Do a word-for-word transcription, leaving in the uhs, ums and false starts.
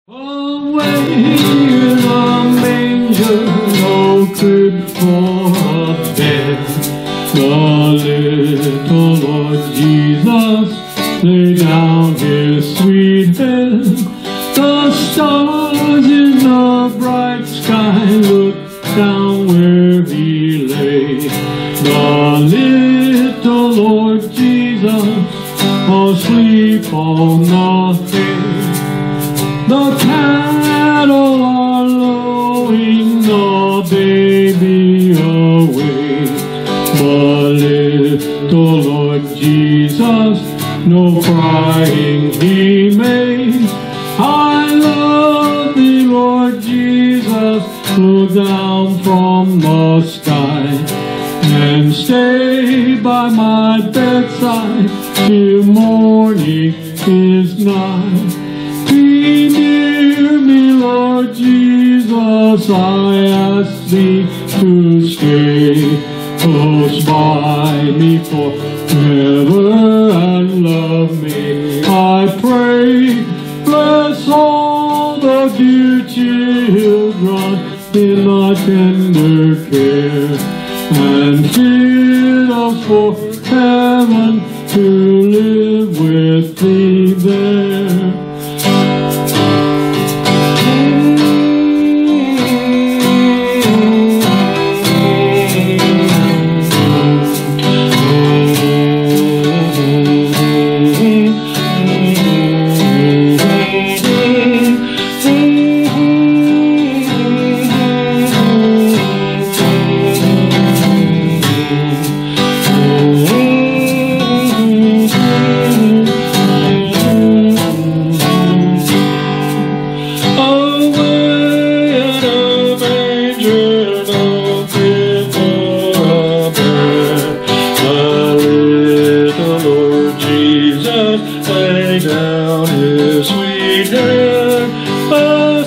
Away in a manger, no crib for a bed, the little Lord Jesus lay down his sweet head. The stars in the bright sky looked down where he lay. The little Lord Jesus asleep on the hay. The cattle are lowing, the baby awaits, but little Lord Jesus, no crying he made. I love thee, Lord Jesus, look down from the sky, and stay by my bedside till morning is nigh. Be near me, Lord Jesus, I ask thee to stay close by me forever and love me. I pray, bless all the dear children in thy tender care, and fit us for heaven to live with thee there. Lay down his sweet head.